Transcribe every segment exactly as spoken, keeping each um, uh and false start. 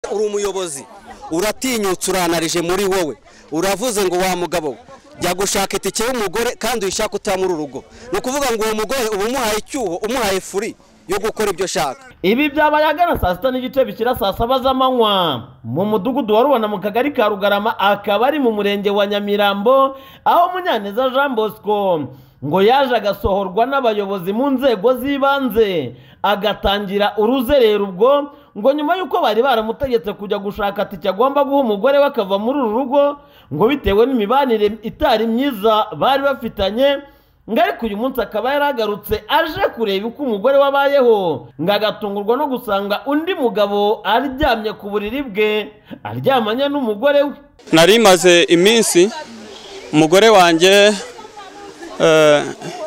uri umuyobozi uratinyutse uranarije muri wowe uravuze ngo wa mugabo jya gushaka itike y'umugore kandi uyishaka utamuri urugo no kuvuga ngo uwo mugore uba umuhaye icyuho umuhaye furi yo gukora ibyo shaka. Ibi byabaye agana saa sita n'igice bikira saa saba z'amanywa mu mudugudu wa Rubona mu kagari ka Rugarama akaba ari mu murenge wa Nyamirambo aho Munyaneza Jean Bosco ngo yaje agasohorwa n'abayobozi mu nzego z'ibanze agatangira uruzerero ubwo ngo nyuma yuko bari baramutegetse kujya gushaka ati agomba guha umugore bakava muri uru rugo ngo bitewe n'imibanire itari myiza bari bafitanye ngo ariko uyu munsi akaba yaragarutse aje kureba uko umugore wabayeho ngo agatungurwa no gusanga undi mugabo aryamye ku buriri bwe aryamanye n'umugore we. Nari maze iminsi umugore wanjye uh,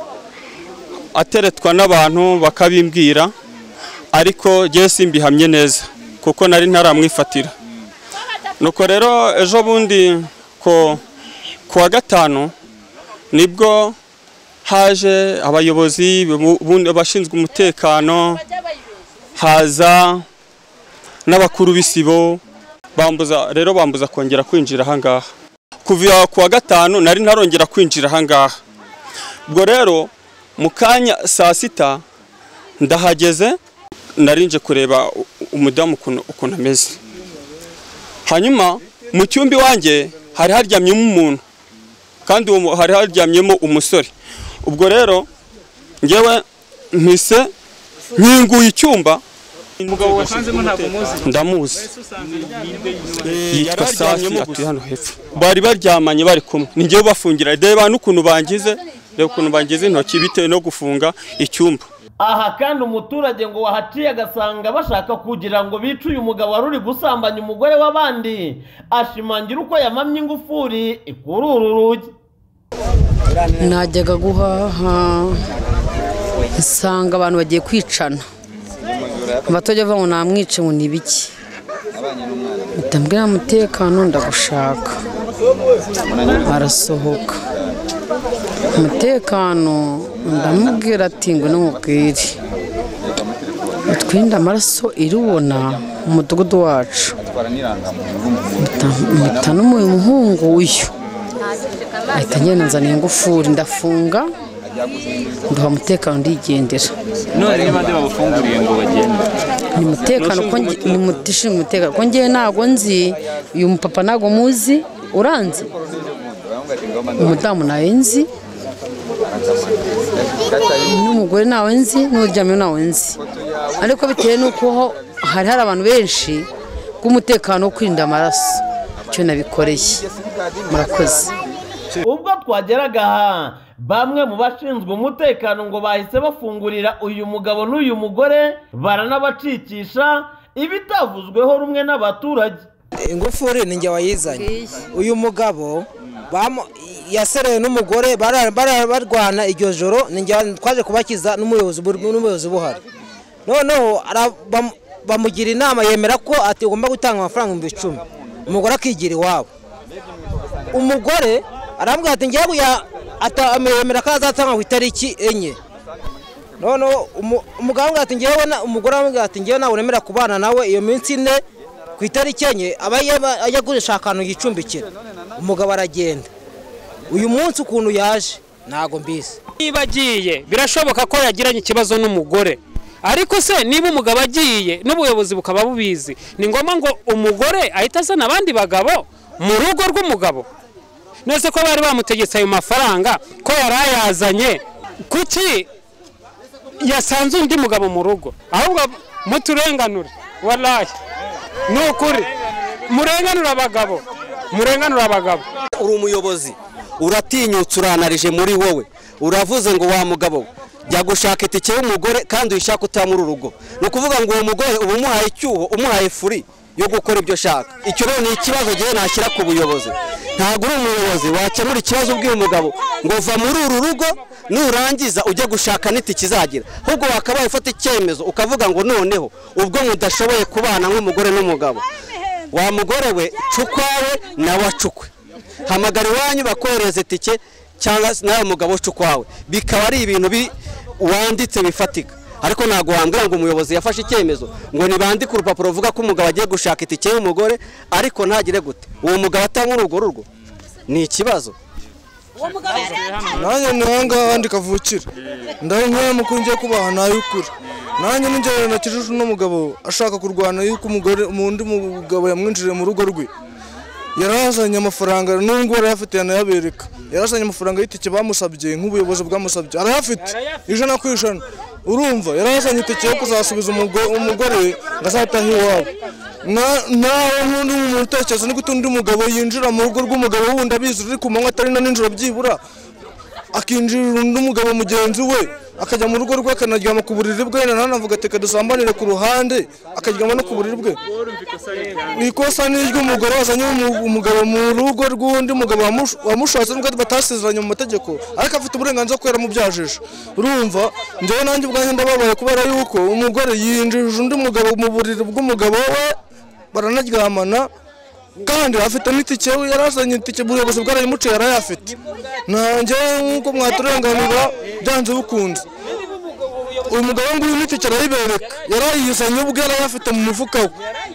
ateretwa n'abantu bakabimbwira ariko je simbihamye neza kuko nari ntaramwifatira. Nuko rero ejo bundi ko kuwa gatanu nibwo haje abayobozi bashinzwe umutekano haza n'abakuru b'isibo bambuza rero bambuza kongera kwinjira hangaha. Kuva kuwa gatanu nari ntarongera kwinjira hangaha. Ubwo rero mukanya saa sita ndahageze narinje kureba umudamu ukuntu ameze. Hanyuma mu cyumbi wanjye hari haryamyemo umuntu kandi uwo hari haryamyemo umusore. Ubwo rero ngewe mpise nkinguye icyumba. Umugabo wasanzemo ntabwo muzi? Ndamuzi. Yitwa Safi atuye hano hepfo. Bari baryamanye bari kumwe. Ni ngewe bafungira. Reba n'ukuntu bangize, reba ukuntu bangize intoki bitewe no gufunga icyumba. Aha kandi umuturage ngo wahaciye agasanga bashaka kugira ngo bice uyu mugabo wari uri gusambanya umugore w'abandi ashimangira uko yamamye ingufuri kuri uru rugi. Najyaga guhaha nsanga abantu bagiye kwicana abatojya bava ngo namwice ngo nibiki ndambwira umutekano ndagushaka arasohoka umutekano ndamubwira ati ngo n'umubwire twinda amaraso irubona mu mudugudu wacu mpita n'umuye umuhungu uyu ahita ngenda nzaniye ingufuri ndafunga nduha umutekano ndigendera. None niba ndi babufunguriye ngo bagende ni umutekano ko ni mutishinga umutekano ko ngiye ntago nzi uyu mupapa ntago muzi uranzi umudamu nawe nzi n'umugore nawe nzi n'uryamye nawe nzi ariko bitewe n'uko hari hari abantu benshi bw'umutekano wo kwirinda amaraso cyo nabikoreye. Murakoze. Ubwo twageraga aha bamwe mu bashinzwe umutekano ngo bahise bafungurira uyu mugabo n'uyu mugore baranabacikisha ibitavuzweho rumwe n'abaturage. Ingufuri ninjye wayizanye. Uyu mugabo yaserewe n'umugore barwana iryo joro ninjye twaje kubakiza n'umuyobozi n'umuyobozi buhari. Noneho bamugira inama yemera ko ati ugomba gutanga amafaranga ibihumbi icumi umugore akigira iwabo. Umugore arambwira ati ngiye kuya atamemera ko azatanga ku itariki enye. Noneho umugabo ati ngiye na umugore arambwira ati ngiye nawe uremera kubana nawe iyo minsi ine ku itariki enye ajya gurisha akantu yicumbikira. Umugabo aragenda. Uyu munsi ukuntu yaje ntago mbizi. Niba agiye birashoboka ko yagiranye ikibazo n'umugore ariko se niba umugabo agiye n'ubuyobozi bukaba bubizi ni ngoma ngo umugore ahita azana abandi bagabo mu rugo rw'umugabo. Nese ko bari bamutegetse ayo mafaranga ko yarayazanye kuki yasanze undi mugabo mu rugo ahubwo muturenganure wallahi nukuri murenganura abagabo murenganura abagabo. Uri umuyobozi uratinyutse uranarije muri wowe uravuze ngo wa mugabo jya gushaka itike y'umugore kandi uyishaka utamuri urugo no kuvuga ngo uwo mugore uba umuhaye icyuho umuhaye furi yo gukora ibyo shaka. Icyo rero ni ikibazo gihe nashyira ku buyobozi. Ntago uri umuyobozi wakemura ikibazo bw'uyu mugabo ngo uva muri uru rugo nurangiza ujye gushaka n'itike izagira ahubwo wakabaye ufata icyemezo ukavuga ngo noneho ubwo mudashoboye kubana nk'umugore n'umugabo wa mugore we cukwawe nawe acukwe hamagara iwanyu bakohereza itike cyangwa nawe mugabo cukwawe bikaba ari ibintu bi wanditse bifatika ariko ntago wambwira ngo umuyobozi yafashe icyemezo ngo nibandike urupapuro ruvuga ko umugabo agiye gushaka itike y'umugore ariko ntagire gute uwo mugabo atamuri urwo rugo ni ikibazo. nanjye nanga andi kavukira ndaho nk'aya mukuru ngiye kubaha nayo ukuri nanjye n'injyana nakijije n'umugabo ashaka kurwana yuko umugore umundi mugabo yamwinjiriye mu rugo rwe yarazanye amafaranga n'ubwo yarafite yanayabereka yarazanye amafaranga y'itike bamusabye nk'ubuyobozi bwamusabye arayafite ijana ku ijana urumva yarazanye itike yo kuzasubiza umugore ngazataha iwabo nawe n'undi muntu utekereza ni gute undi mugabo yinjira mu rugo rw'umugabo wundi abizi uri ku manywa atari na nijoro byibura akinjirira undi mugabo mugenzi we akajya mu rugo rwe akanaryama ku buriri bwe nanavuga ati kadusambanire ku ruhande akaryama no ku buriri bwe ikosa ni ry'umugore wazanye umugabo mu rugo rw'undi mugabo wamushatse nubwo batasezeranye mu mategeko ariko afite uburenganzira bwo yaramubyajeje urumva njyewe nanjye ubwanjye ndababaye kubera yuko umugore yinjije undi mugabo mu buriri bw'umugabo we baranaryamana kandi afite n'itike yarazanye itike ubuyobozi bwarayimuciye yarayafite nanjye nk'uko mwaturenganira byanze bikunze uyu mugabo nguyu n'itike arayibereka yarayizanye ubwe yarayafite mu mufuka we.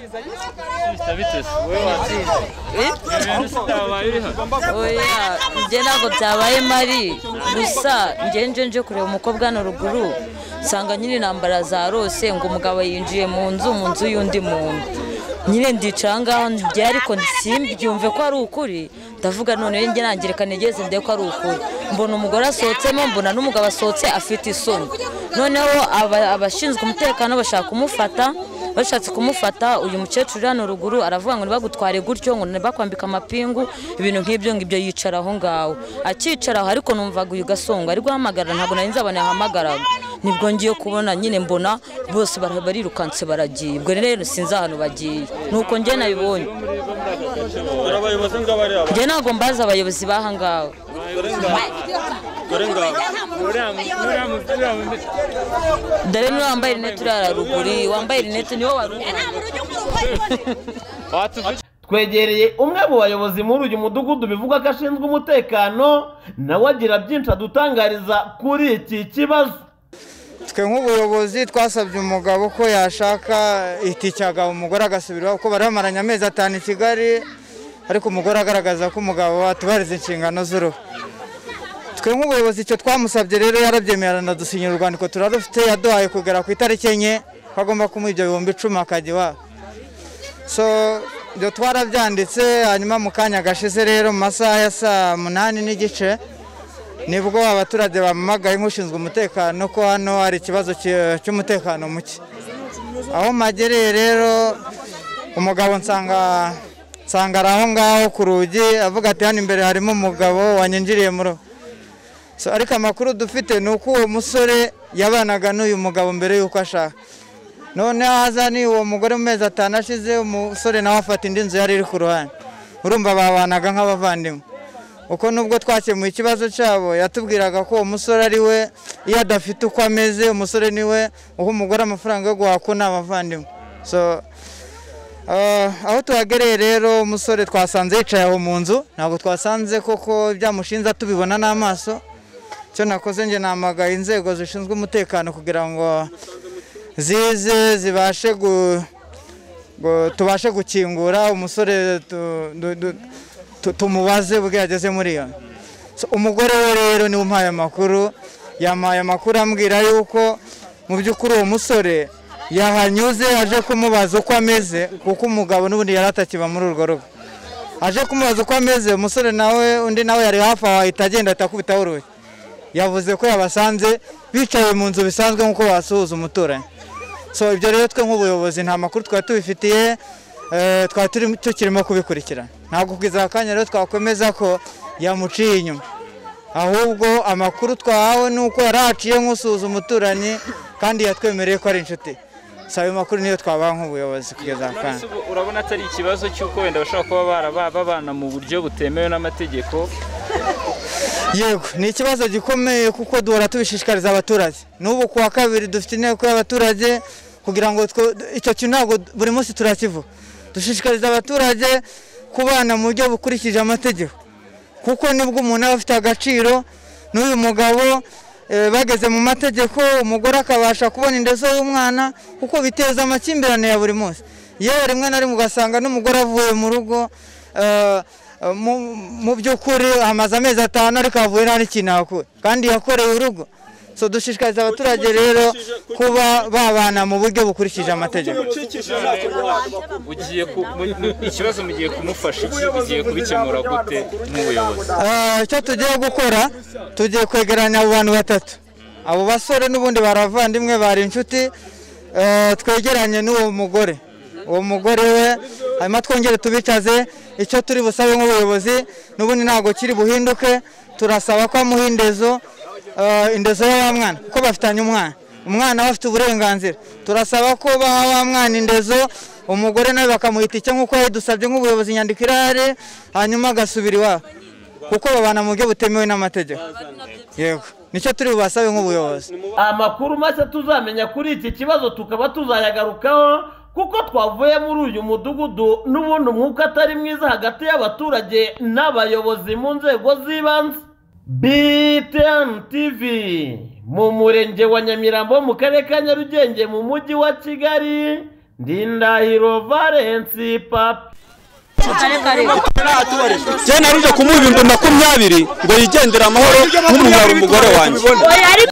njye ntabwo byabaye mari gusa njye nje nje kureba umukobwa hano ruguru nsanga nyine intambara zarose ngo umugabo yinjiye mu nzu mu nzu y'undi muntu nyine ndicara ngaho njye ariko simbyumve ko ari ukuri ndavuga none njye nangireka negeze nde ko ari ukuri mbona umugore asohotsemo mbona n'umugabo asohotse afite isoni noneho abashinzwe umutekano bashaka kumufata bashatse kumufata uyu mukecuru hano ruguru aravuga ngo nibagutware gutyo ngo nibakwambika amapingu ibintu nk'ibyo ngibyo yicara aho ngaho akicara aho ariko numvaga uyu gasongo ari guhamagara ntabwo nari nzabona yahamagaraga nibwo ngiye kubona nyine mbona bose barirukanse baragiye ubwo rero sinzi ahantu bagiye nuko njye nabibonye njye ntabwo mbaza abayobozi baha ngaho dore niwe wambaye rinete urara ruguru wambaye rinete niwe wari twegereye umwe mu bayobozi muri uyu mudugudu bivuga ko ashinzwe umutekano nawe agira byinshi adutangariza kuri iki kibazo. twe nk'ubuyobozi twasabye umugabo ko yashaka itike agaba umugore agasubiraho ko bari bamaranye amezi atanu i Kigali ariko umugore agaragaza ko umugabo atubahiriza inshingano z'uruhu. twe nk'ubuyobozi icyo twamusabye rero yarabyemeye aranadusinyira urwandiko turarufite yaduhaye kugera ku itariki enye ko agomba kumuha ibyo bihumbi icumi akajya iwabo. so ibyo twarabyanditse hanyuma mu kanya gashize rero mu masaha ya saa munani n'igice nibwo abaturage bamamagaye nk'ushinzwe umutekano ko hano hari ikibazo cy'umutekano muke. aho magereye rero umugabo nsanga nsanga ari aho ngaho ku rugi avuga ati hano imbere harimo umugabo wanyinjiriye mu rugo. so ariko amakuru dufite ni uko uwo musore yabanaga n'uyu mugabo mbere y'uko ashaka none hazaniye uwo mugore mu mezi atanu ashize umusore nawe afata indi nzu yari iri ku ruhande urumva babanaga nk'abavandimwe. uko nubwo twakemuye ikibazo cyabo yatubwiraga ko uwo musore ari we iyo adafite uko ameze umusore niwe uha umugore amafaranga yo guhaha ko ni abavandimwe. so aho tuhagereye rero umusore twasanze yicaye aho mu nzu ntabwo twasanze koko byamushinze tubibona n'amaso. icyo nakoze njye namagaye inzego zishinzwe umutekano kugira ngo zize zibashe tubashe gukingura umusore tumubaze ubwo yageze muri iyo. umugore we rero niwe umpaye amakuru yampaye amakuru ambwira yuko mu by'ukuri uwo musore yahanyuze aje kumubaza uko ameze kuko umugabo n'ubundi yari atakiba muri urwo rugo aje kumubaza uko ameze umusore nawe undi nawe yari hafi aho ahita agenda atakubitaho urugi yavuze ko yabasanze bicaye mu nzu bisanzwe nk'uko basuhuza umuturanyi. so ibyo rero twe nk'ubuyobozi nta makuru twari tubifitiye twari tukirimo kubikurikirana ntabwo kugeza akanya rero twakomeza ko yamuciye inyuma ahubwo amakuru twahawe ni uko yari aciye nk'usuhuza umuturanyi kandi yatwemereye ko ari inshuti. so ayo makuru niyo twabaha nk'ubuyobozi kugeza akanya. urabona atari ikibazo cy'uko wenda bashobora kuba babana mu buryo butemewe n'amategeko? yego ni ikibazo gikomeye kuko duhora tubishishikariza abaturage n'ubu kuwa kabiri dufite inteko y'abaturage kugira ngo icyo kintu ntabwo buri munsi turakivuga dushishikariza abaturage kubana mu buryo bukurikije amategeko kuko nibwo umuntu aba afite agaciro n'uyu mugabo bageze mu mategeko umugore akabasha kubona indezo y'umwana kuko biteza amakimbirane ya buri munsi. Yewe rimwe na rimwe ugasanga n'umugore avuye mu rugo mu by'ukuri amaze amezi atanu ariko avuye nta n'ikintu yakuye kandi yakoreye urugo. So dushishikariza abaturage rero kuba babana mu buryo bukurikije amategeko. Ugiye ikibazo mugiye kumufasha iki ugiye kubikemura gute nk'ubuyobozi? Icyo tugiye gukora tugiye kwegeranya abo bantu batatu. Abo basore n'ubundi baravandimwe bari inshuti, twegeranye n'uwo mugore. Uwo mugore we hanyuma twongere tubicaze icyo turi busabe nk'ubuyobozi n'ubundi ntabwo kiri buhinduke. Turasaba ko amuha indezo indezo ya mwana kuko bafitanye umwana umwana bafite uburenganzira. Turasaba ko baha wa mwana indezo umugore nawe bakamuhita icyo nk'uko yadusabye nk'ubuyobozi inyandiko irahari hanyuma agasubira iwabo kuko babana mu buryo butemewe n'amategeko. Yego nicyo turi bubasabe nk'ubuyobozi. Amakuru make tuzamenya kuri iki kibazo tukaba tuzayagarukaho kuko twavuye muri uyu mudugudu n'ubundi umwuka atari mwiza hagati y'abaturage n'abayobozi mu nzego z'ibanze. B T N T V mu murenge wa Nyamirambo mu karere ka Nyarugenge mu mujyi wa Kigali. Ndindahiro Valence Papa. Je naruje kumuha ibihumbi makumyabiri ngo yigendera amahoro nk'umunyaro umugore wanjye.